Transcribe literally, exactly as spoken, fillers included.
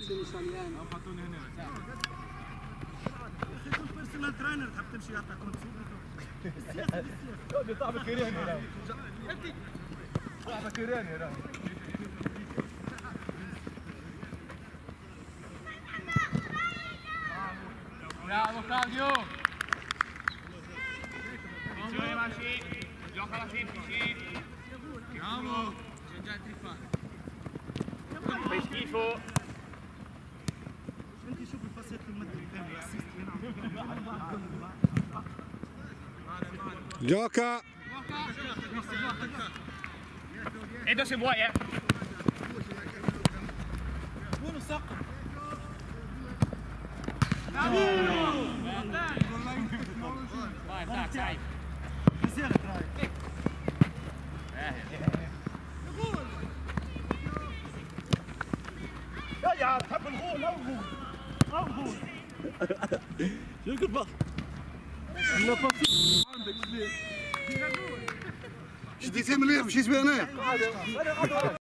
الايطاليان او حطوني هنا يا اخي كنت بيرسونال ترينر تحب تمشي حتى كنت سوق صاحبك كيراني هنا صاحبك كيراني هنا bravo Claudio attenzione Masci giocala semplice bravo c'è già il trifano fai schifo انت شوف الباسات المدري الثاني اسيست Gioca! Edo se vuoi eh buono sacco vai dai dai زيادة راي يا يا تحب الغول او غول او غول شو الباص عندك شديتي مليح مشيت بيه هنايا